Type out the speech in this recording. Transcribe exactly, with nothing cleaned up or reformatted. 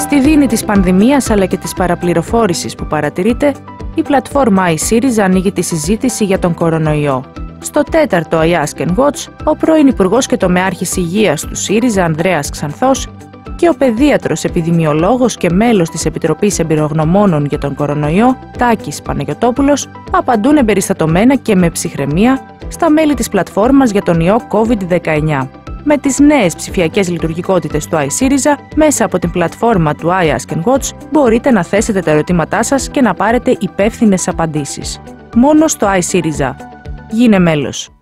Στη δίνη της πανδημίας αλλά και της παραπληροφόρησης που παρατηρείται, η πλατφόρμα iSyriza ανοίγει τη συζήτηση για τον κορονοϊό. Στο τέταρτο I Ask and Watch, ο πρώην Υπουργός και Τομεάρχης Υγείας του ΣΥΡΙΖΑ, Ανδρέας Ξανθός, και ο παιδίατρος, επιδημιολόγος και μέλος της Επιτροπής Εμπειρογνωμόνων για τον κορονοϊό, Τάκης Παναγιωτόπουλος, απαντούν εμπεριστατωμένα και με ψυχραιμία στα μέλη της πλατφόρμας για τον ιό κόβιντ δεκαεννιά. Με τις νέες ψηφιακές λειτουργικότητες του iSyriza, μέσα από την πλατφόρμα του I Ask and Watch, μπορείτε να θέσετε τα ερωτήματά σας και να πάρετε υπεύθυνες απαντήσεις. Μόνο στο iSyriza. Γίνε μέλος.